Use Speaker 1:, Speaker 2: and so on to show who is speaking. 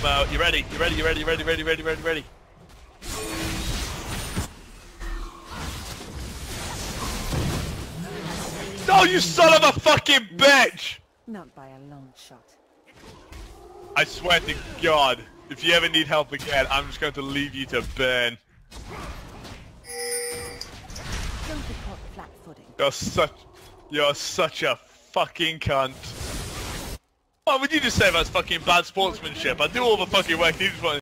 Speaker 1: Primo. You ready? You ready? You ready? You ready? Ready? Ready? Ready? Ready? No, you son of a fucking bitch!
Speaker 2: Not by a long shot.
Speaker 1: I swear to God, if you ever need help again, I'm just going to leave you to burn.
Speaker 2: Don't be caught flat-footing.
Speaker 1: You're such a fucking cunt. What would you just say about fucking bad sportsmanship? I do all the fucking work, you just want